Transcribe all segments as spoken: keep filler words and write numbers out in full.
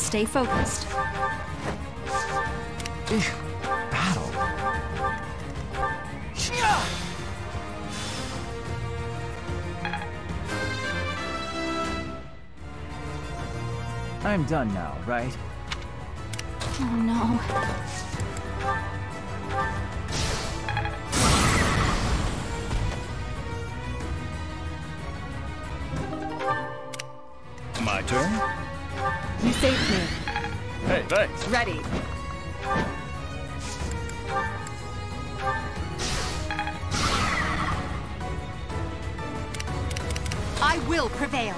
Stay focused. Battle. I'm done now, right? Oh no. My turn? You saved me. Hey, thanks. Ready. I will prevail.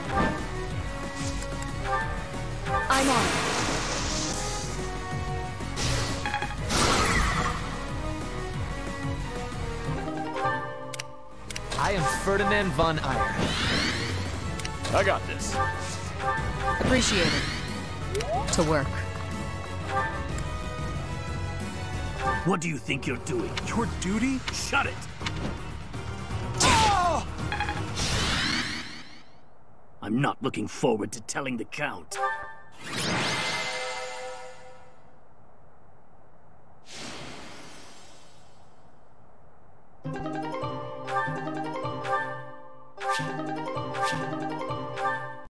I'm on. I am Ferdinand von Eyre. I got this. Appreciate it. To work. What do you think you're doing? Your duty? Shut it! I'm not looking forward to telling the Count.